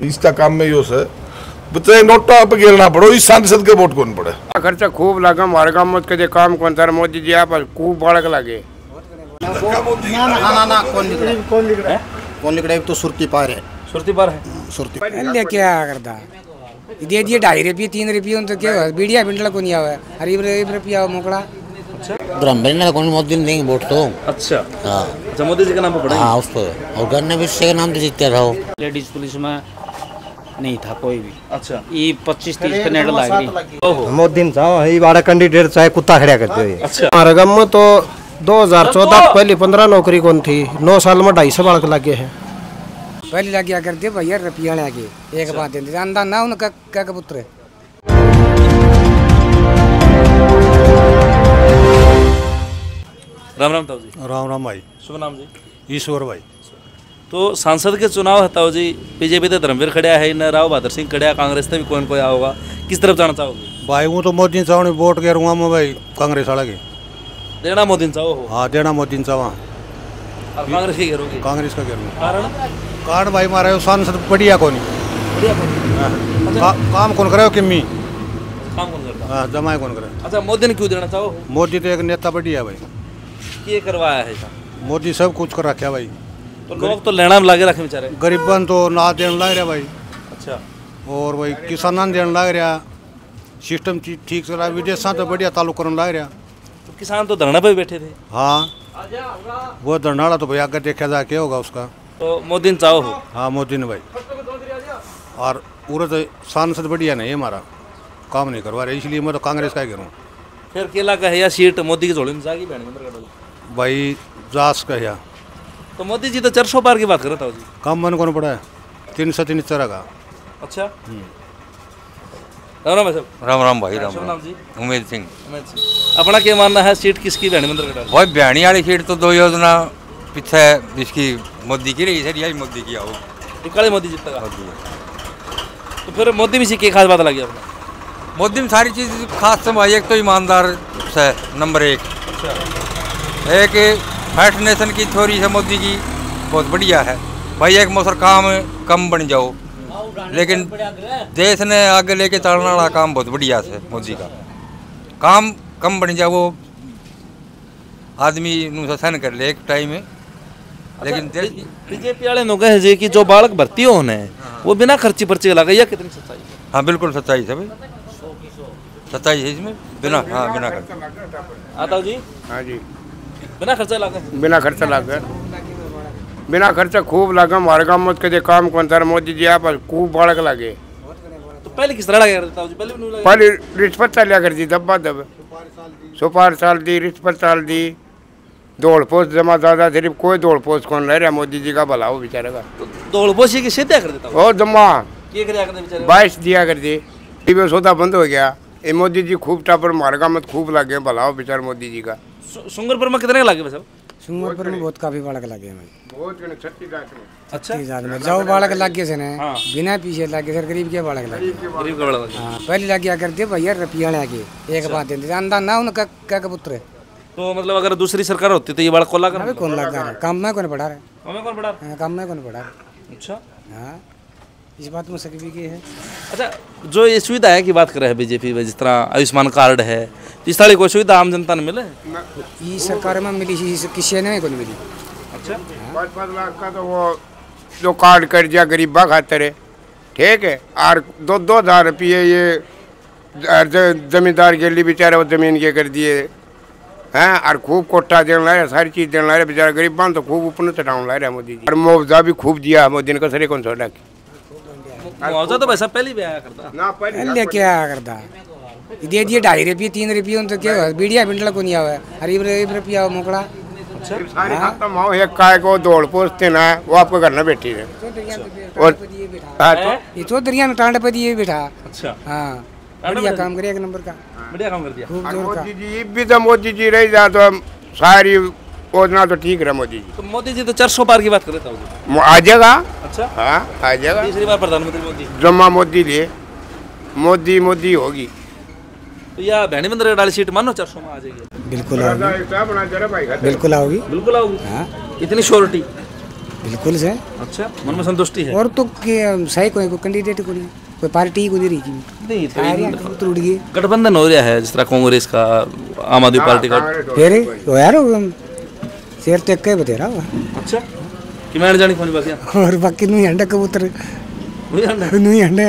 इसका काम में यो से बताए नोटा पे गिरना पड़ो इस सांसद के वोट कौन पड़े खर्चा खूब लगा हमारे गाँव मत के काम कौन था मोदी जी आप खूब बाढ़ लगे ना कौन लिखड़ा तो सुरती पार है सुरती पहले क्या करता दे दिए 2.5 रुपये 3 रुपये तो क्या बीड़िया बिंडला को नहीं आवा अरे रुपया मोकड़ा ब्राह्मण कौन मोदी ने देंगे वोट तो अच्छा हाँ अच्छा मोदी जी का नाम पे पड़ा हाँ उस पर और गन्ने भी के नाम से जीतते रहो। लेडीज पुलिस में नहीं था कोई भी। अच्छा ये 25-30 कनेड लाग रही मोदी ये बड़ा कैंडिडेट चाहे कुत्ता खड़ा करते हुए अच्छा हमारे गाँव में तो 2014 पहले 15 नौकरी कौन थी 9 साल में 250 बालक लगे हैं। पहले लग गया करते भैया रुपया लगे एक बात देते अंदा ना उनका क्या पुत्र राम राम ताऊ जी। राम राम भाई। शुभ नाम जी। ईश्वर भाई। तो सांसद के चुनाव है ताऊ जी बीजेपी तो धर्मवीर खड़ा है न राव बहादुर सिंह खड़ा कांग्रेस से भी कौन कोई आओगा किस तरफ जाना चाहोगे भाई वो तो मोदी चावने वोट के रूँगा मैं भाई कांग्रेस वाला के देना मोदी चाहो हो हाँ देना मोदी चावा और कांग्रेस की करोगे कांग्रेस का करूँगा कारण कारण भाई मारा सांसद बढ़िया कौन काम कौन करे किमी काम कौन करता हाँ जमाए कौन करे। अच्छा मोदी ने क्यों देना चाहो मोदी तो एक नेता बढ़िया भाई ये करवाया है मोदी सब कुछ कर रखा भाई तो लोग तो लेना में लागे रखे बेचारे गरीबन तो ना देने लग रहा भाई अच्छा और भाई किसानों देने लग रहा सिस्टम ठीक चल रहा विदेशा तो बढ़िया ताल्लुक करने लग रहा तो किसान तो धरना पे भी बैठे थे हाँ वो धरनाड़ा तो भाई आगे देखा जा क्या होगा उसका तो मोदी ने चाहो हो हाँ मोदी ने भाई और पूरा तो सांसद बढ़िया नहीं हमारा काम नहीं करवा रहे इसलिए मैं तो कांग्रेस का ही करूँ। फिर केला का है या सीट मोदी की झोली में जाएगी भाई जास का या तो मोदी जी तो 400 पार की बात कर रहा था जी कम मन कौन पड़ा है 303 तरह का। अच्छा राम राम राम राम भाई राम शुभ राम नाम जी उमेद सिंह अपना क्या मानना है सीट किसकी भैणी मंदिर का भाई बयानी वाली सीट तो 2 योजना पीछे जिसकी मोदी की रही सर यही मोदी की आओ काले मोदी जीतेगा तो फिर मोदी में से क्या खास बात लगी अपना मोदी में सारी चीज़ खास तो भाई एक तो ईमानदार है नंबर 1 एक फर्स्ट नेशन की थ्योरी है मोदी की बहुत बढ़िया है भाई एक मौसर काम कम बन जाओ लेकिन देश ने आगे लेके चलने वाला काम बहुत बढ़िया है मोदी का काम कम बन जाओ वो आदमी सहन कर ले एक टाइम में लेकिन बीजेपी वाले नो कहे जे कि जो बालक भर्ती होने वो बिना खर्ची पर्ची लगा या कितनी सच्चाई है हाँ बिल्कुल सच्चाई है भाई सच्चाई है इसमें बिना हाँ बिना खर्च आता जी हाँ जी बिना खर्चा लगा बिना खर्चा खूब लगा हमारे गाँव मत के काम कौन था मोदी जी आप खूब बाढ़ लगे तो पहले किस तरह लगा करता जी पहले भी नहीं लगा पहले रिश्वत लिया कर दी दब्बा दब सुपार साल दी रिश्वत साल दी दौड़ पोस्ट जमा ज्यादा सिर्फ कोई दौड़ पोस्ट कौन रह रहा मोदी जी का भला हो बेचारे का तो दौड़ पोशी की सीधा कर देता और जमा क्या कर बेचारे 22 दिया कर दी टीवी सौदा बंद हो गया ये मोदी जी खूब टापर मारगा मत खूब लगे भला हो बेचारे मोदी जी का सुंगरपुर में कितने लगे वैसे सुंगरपुर में बहुत काफी बालक लगे हैं बहुत अच्छा में जाओ बालक लगे से बिना पीछे लगे सर गरीब के बालक लगे गरीब का बड़ा लगे हाँ पहले लग गया करते भैया रुपया लगे एक बात देते अंदा ना उनका क्या पुत्र तो मतलब अगर दूसरी सरकार होती तो ये बड़ा कोला कर कौन लगा रहा काम में कौन पढ़ा रहा हमें कौन पढ़ा काम में कौन पढ़ा रहा अच्छा हाँ इस बात में सभी की है। अच्छा जो ये सुविधा है की बात कर रहे हैं बीजेपी में जिस तरह आयुष्मान कार्ड है इस तरह कोई सुविधा आम जनता ने मिले ये सरकार में मिली किसी ने नहीं मिली। अच्छा 5-5 लाख का तो वो जो कार्ड कर दिया गरीबा खातर है ठीक है और 2,000 रुपये ये जमींदार के लिए बेचारे वो जमीन के कर दिए हैं और खूब कोटा देने ला रहे सारी चीज देने ला रहे बेचारे गरीबान तो खूब ऊपर चढ़ाने ला रहे मोदी जी और मुआवजा भी खूब दिया मोदी ने कसरे कौन छोड़ा मुआवजा तो वैसा पहले भी आया करता ना पहले क्या करता दे दिए 2.5 रुपये 3 रुपये तो क्या बीड़िया बिंडला को नहीं आवा अरे रुपया मोकड़ा सारी खत्म हो एक काय को दौड़ पोछते ना वो आपको घर में बैठी है और ये तो दरिया में टांड पे दिए बैठा अच्छा हाँ बढ़िया काम करे एक नंबर का बढ़िया काम कर दिया खूब जोर का मोदी जी भी तो मोदी जी रही जा तो सारी योजना तो ठीक रहा मोदी जी तो मोदी जी तो 400 पार की बात कर रहे थे आ जाएगा अच्छा हाँ आ जाएगा तीसरी बार प्रधानमंत्री मोदी जमा मोदी लिए मोदी होगी तो या बहनी मंदिर डाली सीट मानो 400 में आ जाएगी बिल्कुल आओगी बिल्कुल आओगी इतनी श्योरिटी बिल्कुल से। अच्छा, मन में संतुष्टि है। और तो सही कोई कैंडिडेट को नहीं, कोई पार्टी को नहीं रही नहीं तो उड़ गई। गठबंधन हो रहा है जिस तरह कांग्रेस का, आम आदमी पार्टी का। फिर वो यार शेर तक के बतेरा। अच्छा, कि मैं जानी कौन बात है। और बाकी नहीं अंडा कबूतर नहीं अंडा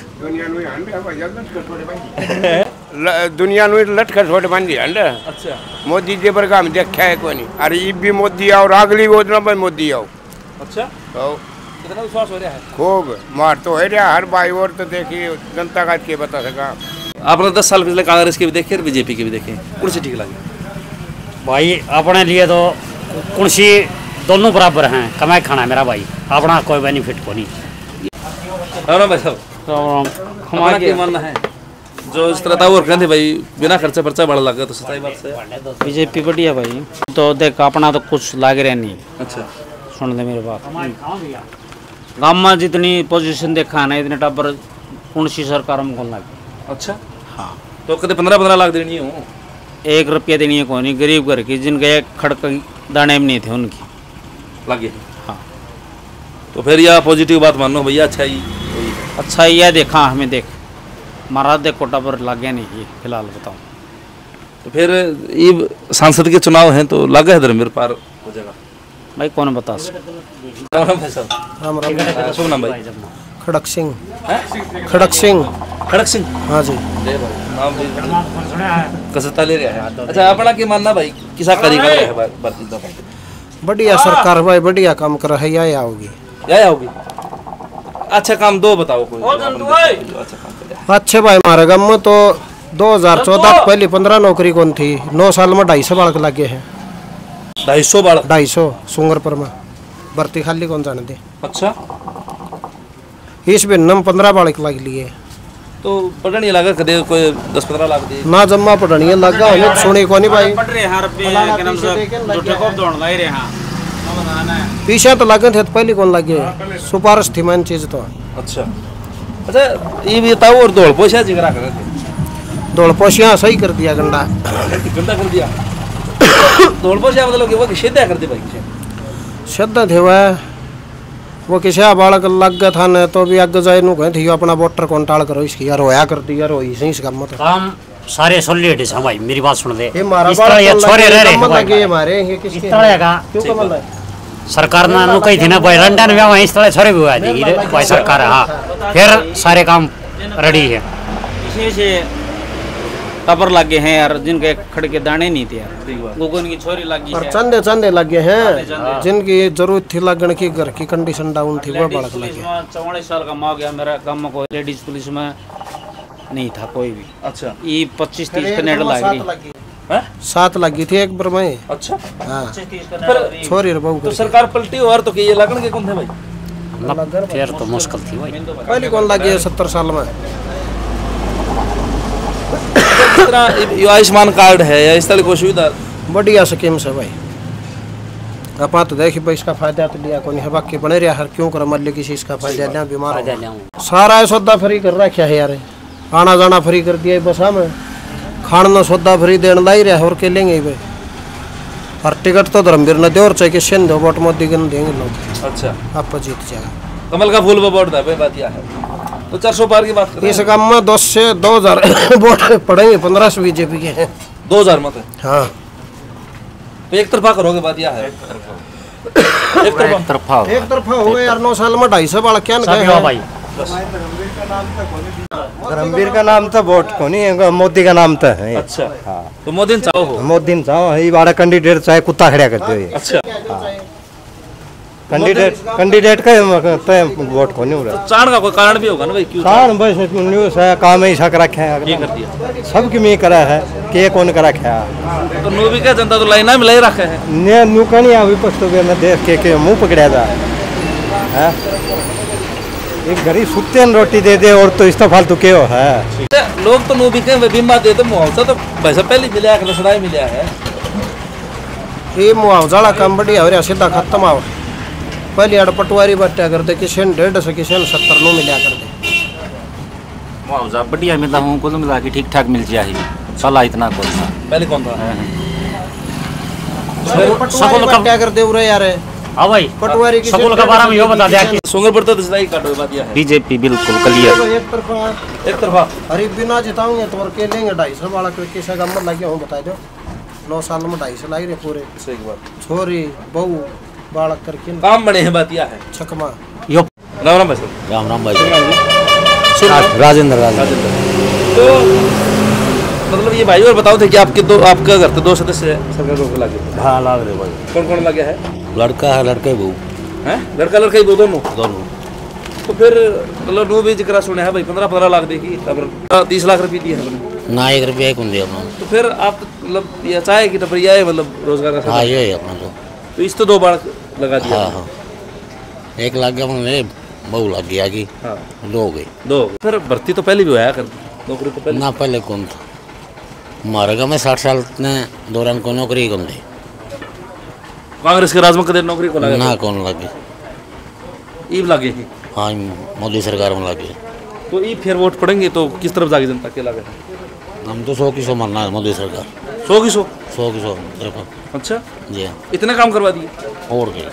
दुनिया नु लटकर छोड़ बन गया अंडा। अच्छा, मोदी जी पर काम देखा है कोई नहीं। अरे ये भी मोदी आओ, अगली योजना पर मोदी आओ। अच्छा, कितना विश्वास हो रहा है। खूब मार तो है रहा हर भाई। और तो देखिए जनता का क्या बता सका। आपने 10 साल पिछले कांग्रेस के भी देखे, बीजेपी के भी देखे, कौन सी ठीक लगी भाई? अपने लिए तो कुर्सी दोनों बराबर हैं, कमाई खाना मेरा भाई, अपना कोई बेनिफिट को नहीं। भाई साहब, हमारा क्या मानना है? जो इस तरह था वो कहते भाई बिना खर्चे पर्चा बड़ा लगा, तो सच्चाई बात से बीजेपी बढ़िया भाई। तो देख अपना तो कुछ लाग रहा नहीं। अच्छा, सुन दे मेरे बात, गाँव में जितनी पोजीशन देखा है ना, इतने टब्बर कौन सी सरकार में कौन लगी। अच्छा, हाँ, तो कभी 15-15 लाख देनी हो, 1 रुपया देनी है कौन नहीं, गरीब घर की जिनके खड़क दाने में नहीं थे उनकी लगे। हाँ, तो फिर यह पॉजिटिव बात मानो भैया। अच्छा ही अच्छा यह देखा हमें, देख महाराज देख कोटा पर लग गया नहीं ये फिलहाल बताओ। तो फिर ये सांसद के चुनाव हैं तो लगा है धर्मवीर पार हो जाएगा भाई, कौन बता सकता। शुभ नाम भाई? खड़क सिंह। खड़क सिंह। खड़क सिंह, हाँ जी। नाम भी कसरता ले रहा है। अच्छा, अपना क्या मानना भाई, किसा करेगा है भारतीय जनता पार्टी? बढ़िया सरकार भाई, बढ़िया काम कर रही है। आओगी या होगी। अच्छा काम दो बताओ कोई अच्छा काम करे। अच्छे भाई हमारे गाँव में तो 2014 पहले 15 नौकरी कौन थी, 9 साल में 250 बालक लगे हैं। 250 बालक? 250 सुंगरपुर में भर्ती खाली कौन जाने दे। अच्छा, इस महीने में 15 बालक लग लिए। तो पता नहीं लगा कदे कोई 10-15 लाख दे ना जम्मा पढ़नी लगा होने सुनी को नहीं भाई। पीछे तो लगे थे तो पहले कौन लगे, सिफारिश थी मैंने चीज तो। अच्छा, अच्छा ये भी बताओ, और दौड़ पोछा जिगरा कर रहे थे? दौड़ पोछिया सही कर दिया गंडा। गंदा कर दिया। दौड़ पोछा मतलब कि वो सीधा कर दी भाई, सीधा थे वह वो किसी बालक लग गया था न तो भी आगे जाए कहे थी अपना वोटर कौन टाल करो इसकी यार होया कर दी यार हो सही इस काम तो काम सारे सोलिड है भाई। मेरी बात सुन दे, ये मारा इस तरह ये छोरे रह रहे हैं हमारे ये किसके इस तरह का क्यों कमल है सरकार ना नु कही थी ना भाई लंदन में वहीं इस तरह छोरे भी हुआ जी भाई सरकार। हाँ, फिर सारे काम रेडी है। इसी से टबर लगे हैं यार, जिनके खड़ के दाने नहीं थे यार, गोगन की छोरी लगी और चंदे चंदे लगे हैं जिनकी जरूरत थी लगन की, घर की कंडीशन डाउन थी वो बालक लगे। 44 साल का माँ गया मेरा गाँव में, कोई लेडीज पुलिस में नहीं था कोई भी। अच्छा, ये 25-30 कनेड लग रही 7 लगी थी एक बार में। अच्छा, हाँ, 25-30 कनेड छोरी रे बहू तो सरकार पलटी और तो कि ये लगन के कौन थे भाई? फिर तो मुश्किल थी भाई। पहले कौन लगी 70 साल में। इस तरह आयुष्मान कार्ड है या इस तरह की सुविधा बढ़िया स्कीम से भाई। अपना तो देखिए भाई इसका फायदा तो लिया कौन है, बाकी बने रहा हर क्यों कर मल्ले किसी इसका फायदा लिया बीमार सारा सौदा फ्री कर रखा है यार, आना जाना फ्री कर दिया बस में, खाना सौदा फ्री देने ला ही रहा और के लेंगे भाई। और टिकट तो धर्मवीर ने दे और चाहे किसी ने दो वोट मोदी के देंगे लोग। अच्छा, आप जीत जाएगा। कमल का फूल वोट था बात यह है। तो 400 पार की बात करें इस काम में 10 से 2000 वोट पड़ेंगे, 15 से बीजेपी के हैं। 2000 मत है। हाँ, तो एक तरफा करोगे बात यह है। एक तरफा हो गए यार। 9 साल में 250 बालक क्या भाई। धर्मवीर का नाम तो वोट को नहीं है, मोदी का नाम तो है। अच्छा, हाँ, तो मोदी चाहो मोदी चाहो ये बड़ा कैंडिडेट चाहे कुत्ता खड़ा कर दो। अच्छा, कैंडिडेट का वोट को नहीं हो रहा। चाण का कोई कारण भी होगा ना भाई, क्यों कारण बस न्यूज़ है, काम ही ऐसा कर रखा है, ये कर दिया सबकी में करा है के कौन कर रखा है। तो नूबी का जनता तो लाइना में ले रखा है ने नुकनी आ विपक्ष तो मैं देख के मुंह पकड़ा था है। एक गरीब सुते रोटी दे दे और तो इस तो फालतू के हो है। लोग तो नूबी के बीमा दे तो मुआवजा तो वैसे पहले मिला है, सदाई मिला है। ये मुआवजा वाला काम बढ़िया हो रहा, सीधा खत्म आओ। पहले अड़ पटवारी बट्टा करते किसी ने 150 से किसी ने 70 नो मिला करते। मुआवजा बढ़िया मिलता हूँ, कुल मिला के ठीक ठाक मिल जाए साला इतना कौन था पहले कौन था? पटवारी बट्टा करते उरे यार हाँ भाई पटवारी की स्कूल के बारे में यो बता दिया कि सोंगर पड़ता तो सही काटो बात यह है। बीजेपी बिल्कुल क्लियर एक तरफा अरे बिना जिताऊंगे तो के लेंगे 250 वाला कैसा गम्मत लगे हूँ बता दो 9 साल में 250 लाग रहे पूरे सही बात छोरी बहू बालक करके काम बने हैं बात यह है। छकमा यो राम राम भाई राम राम भाई राजेंद्र तो मतलब ये भाई और बताओ थे कि आपके दो आपका घर तो 2 सदस्य है सरकार को लगे। हाँ लाग रहे भाई कौन कौन लगे है? लड़का है लड़के बहू हैं लड़का लड़का ही दोनों दोनों। तो फिर मतलब नो भी जिक्र सुने है भाई 15 लाख देखी तब 30 लाख रुपये दिए हैं ना 1 रुपया कौन दिया अपना। तो फिर आप मतलब ये चाहे कि टपरिया है मतलब रोजगार का हाँ ये है अपना तो इस तो 2 बार लगा दिया। हाँ हाँ 1 लाख गया अपने बहू लग गया कि हाँ 2 हो गई 2 फिर भर्ती तो पहले भी हुआ कर नौकरी तो पहले ना पहले कौन था हमारे गाँव में 60 साल ने दौरान को नौकरी कौन दी कांग्रेस के राज में कदे नौकरी को लगा ना कौन लगे ईब लगे ही। हाँ मोदी सरकार में लगे तो ई फिर वोट पड़ेंगे तो किस तरफ जाएगी जनता के लगे? हम तो 100 की 100 मानना है मोदी सरकार 100 की 100 100 की 100 देखो। अच्छा जी हाँ इतने काम करवा दिए और क्या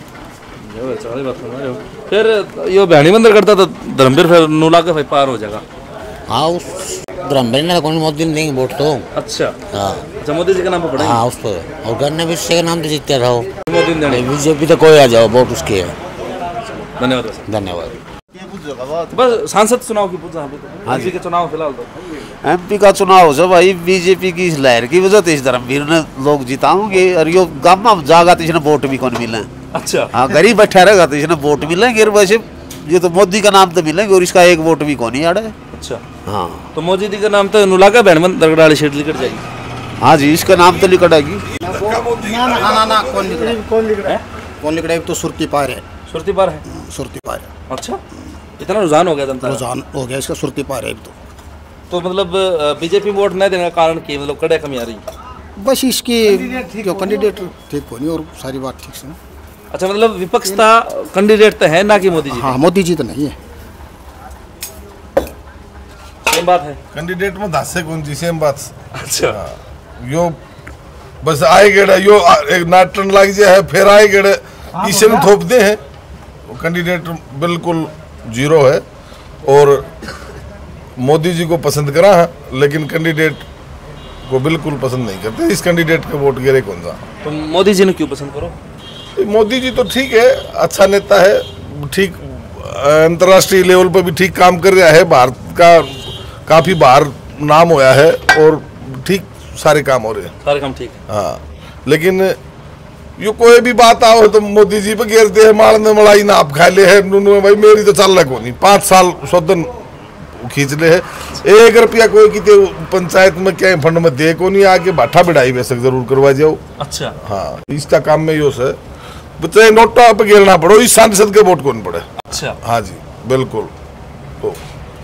फिर यो बहनी मंदिर करता तो धर्मवीर फिर 9 लाख भाई पार हो जाएगा। हाँ उस धर्मवीर ने कौन मोदी ने देंगे वोट तो। अच्छा हाँ अच्छा मोदी जी का नाम पर पड़ेगा। हाँ उस पर और गन्ने भी के नाम से जीतते रहो मोदी ने बीजेपी तो कोई आ जाओ वोट उसके है। धन्यवाद धन्यवाद। बस सांसद चुनाव की पूछा एमपी के चुनाव फिलहाल तो एमपी का चुनाव है भाई बीजेपी की इस लहर की वजह से इस धर्मवीर ने लोग जिताओगे और यो गाँव में जागा तो इसने वोट भी कौन मिले। अच्छा हाँ गरीब बैठा रहेगा तो इसने वोट मिलेंगे और वैसे ये तो मोदी का नाम तो मिलेंगे और इसका एक वोट भी कौन ही आड़े। अच्छा हाँ तो मोदी जी का नाम तो नुलागा बहन दरगड़ाली शेड लिखट जाएगी। हाँ जी इसका नाम तो लिखट आएगी। ना कौन लिख रहा है तो सुरती पार है सुरती पार है सुरती पार है। अच्छा इतना रुझान हो गया जनता रुझान हो गया इसका सुरती पार है तो मतलब बीजेपी वोट नहीं देने का कारण की मतलब कड़े कमी आ रही बस इसकी जो कैंडिडेट ठीक होनी और सारी बात ठीक से। अच्छा मतलब विपक्ष था कैंडिडेट तो है ना कि मोदी जी? हाँ मोदी जी तो नहीं है सेम बात है कैंडिडेट में दासे कौन जी सेम बात। अच्छा यो बस आए गेड़े यो एक नाटन लग जाए फिर आए गेड़े इसे में थोपते हैं कैंडिडेट बिल्कुल जीरो है और मोदी जी को पसंद करा है लेकिन कैंडिडेट को बिल्कुल पसंद नहीं करते। इस कैंडिडेट का वोट गिरे कौन सा? तो मोदी जी ने क्यों पसंद करो? मोदी जी तो ठीक है अच्छा नेता है ठीक अंतर्राष्ट्रीय लेवल पर भी ठीक काम कर रहा है भारत का काफी बाहर नाम होया है और ठीक सारे काम हो रहे हैं सारे काम ठीक है। हाँ लेकिन यो कोई भी बात आओ तो मोदी जी पे घेरते हैं माल ने मलाई ना आप खा ले है नुनु भाई मेरी तो चल रहा नहीं 5 साल सौदन खींच ले है 1 रुपया कोई किते पंचायत में क्या फंड में दे को नहीं आके बाठा बिठाई वैसे जरूर करवा जाओ। अच्छा हाँ इसका काम में यो है चाहे नोटा पे घेरना पड़ो इस सांसद के वोट कौन पड़े। अच्छा हाँ जी बिल्कुल तो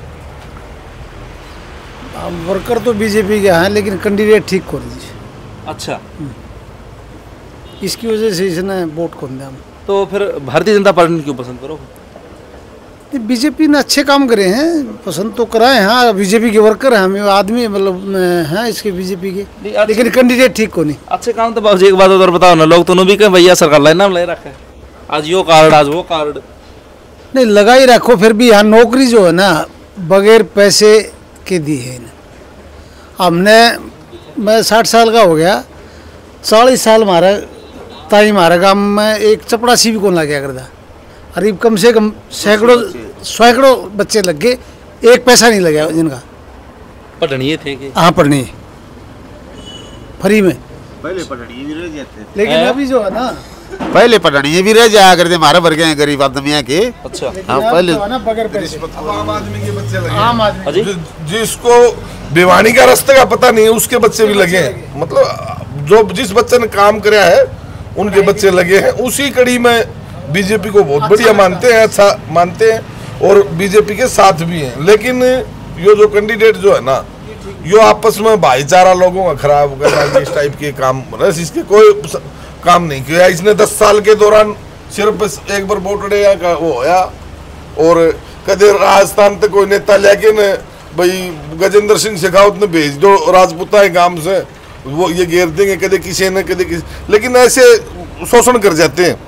वर्कर तो बीजेपी के हैं लेकिन कैंडिडेट ठीक कर दीजिए। अच्छा इसकी वजह से इसने वोट कौन दिया। तो फिर भारतीय जनता पार्टी क्यों पसंद करो? बीजेपी ने अच्छे काम करे हैं पसंद तो कराए। हाँ बीजेपी के वर्कर हैं हमें आदमी मतलब हैं इसके बीजेपी के लेकिन कैंडिडेट ठीक को नहीं। अच्छे काम तो बाबू जी एक बात और बताओ ना लोग तो भी कहें भैया सरकार लाइन नाम ले रखा है आज यो कार्ड आज वो कार्ड नहीं लगा ही रखो फिर भी यहाँ नौकरी जो है ना बगैर पैसे के दी है इन्हें। हमने मैं 60 साल का हो गया 40 साल हमारा ताई हमारे गाँव में एक चपड़ासी भी कौन लग गया करता करीब कम से कम सैकड़ों बच्चे लग गए 1 पैसा नहीं लगा जिनका पढ़नीय थे कि हाँ पढ़नी फ्री में पहले पढ़नी भी रह जाते लेकिन अभी जो है ना पहले पढ़नी भी रह जाया करते हमारे वर्ग हैं गरीब आदमियों के। अच्छा हाँ पहले बगैर पैसे आम आदमी के बच्चे लगे आम आदमी जिसको भिवानी का रास्ते का पता नहीं है उसके बच्चे भी लगे हैं मतलब जो जिस बच्चे ने काम कराया है उनके बच्चे लगे हैं उसी कड़ी में बीजेपी को बहुत बढ़िया मानते हैं अच्छा मानते हैं और बीजेपी के साथ भी हैं। लेकिन ये जो कैंडिडेट जो है ना यो आपस में भाईचारा लोगों का खराब करना इस टाइप के काम बस इसके कोई काम नहीं किया। इसने 10 साल के दौरान सिर्फ एक बार वोट डे का वो होया और कदे राजस्थान तक कोई नेता लेके न भाई गजेंद्र सिंह शेखावत ने भेज दो राजपूता गांव से वो ये घेर देंगे कदे किसी न कदे किसी लेकिन ऐसे शोषण कर जाते हैं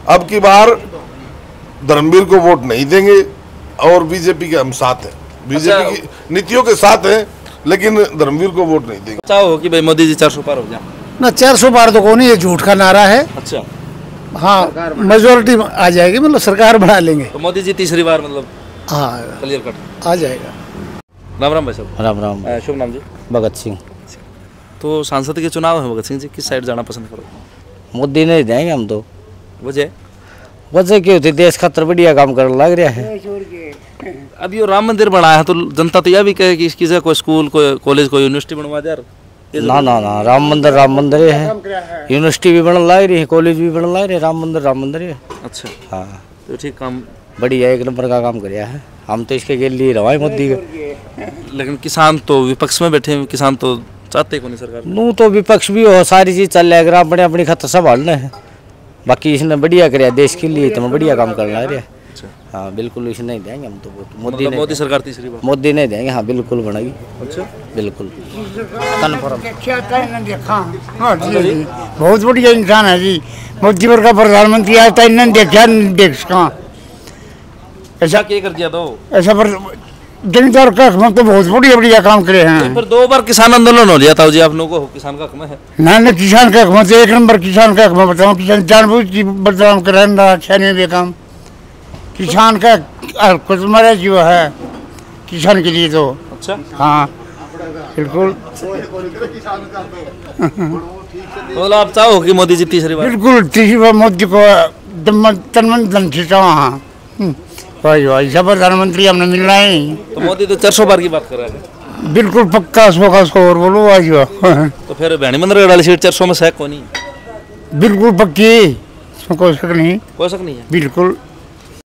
अब की बार धर्मवीर को वोट नहीं देंगे और बीजेपी के हम साथ हैं, बीजेपी की नीतियों के साथ हैं, लेकिन धर्मवीर को वोट नहीं देंगे। चाहो कि भाई मोदी जी 400 पार हो जाए? ना 400 पार तो कौन, ये झूठ का नारा है। अच्छा, हाँ मेजोरिटी आ जाएगी, मतलब सरकार बना लेंगे तो मोदी जी तीसरी बार मतलब हाँ क्लियर कट आ जाएगा। राम राम भाई साहब। राम राम। शुभ नाम जी? भगत सिंह। तो सांसद के चुनाव है भगत सिंह जी, किस साइड जाना पसंद करोगे? मोदी नहीं देंगे हम तो। वजह क्या होती, देश खातर बढ़िया काम करने लग रहा है। अब ये राम मंदिर बना है तो जनता तो यह भी कहे कि इसकी जगह कोई स्कूल, कोई कॉलेज, कोई यूनिवर्सिटी बनवा दे यार। ना ना ना, राम मंदिर है, यूनिवर्सिटी भी बनने लग रही है, कॉलेज भी बनने लग रहे, राम मंदिर है। अच्छा हाँ, तो ठीक काम बढ़िया एक नंबर का काम कराया है। हम तो इसके लिए रवाए मोदी का। लेकिन किसान तो विपक्ष में बैठे हैं, किसान तो चाहते को नहीं सरकार। नू तो विपक्ष भी हो, सारी चीज चल रहा है, अपने अपनी खतर संभालना है। बाकी इसने बढ़िया कराया देश के लिए, तो बढ़िया काम करना है। हाँ बिल्कुल, इसे नहीं देंगे हम तो वोट। मोदी सरकार तीसरी बार मोदी नहीं देंगे। हाँ बिल्कुल बनेगी। अच्छा बिल्कुल कन्फर्म। बहुत बढ़िया इंसान है जी, मोदी पर का प्रधानमंत्री आता है, देखा देख सका ऐसा क्या कर दिया तो ऐसा पर जमींदार का हक तो बहुत बढ़िया काम करे हैं। फिर 2 बार किसान आंदोलन हो लिया था जी, आप लोगों को किसान का हक में है ना किसान का हक तो 1 नंबर किसान का हक में बताऊँ, किसान जानबूझ की बदनाम कर रहा है बेकाम। किसान का कुछ मरे जो है किसान के लिए तो। अच्छा हाँ बिल्कुल। तो आप चाहो कि मोदी जी तीसरी बार? बिल्कुल तीसरी बार मोदी को तन मन धन से चाहो। हाँ भाई भाई सब प्रधानमंत्री हमने मिलना है। तो मोदी तो 400 बार की बात कर रहे हैं। बिल्कुल पक्का 100 का 100 और बोलो आज। तो फिर भैणी मंदिर वाली सीट 400 में से कौन नहीं? बिल्कुल पक्की, कोई शक नहीं। कोई शक नहीं है बिल्कुल।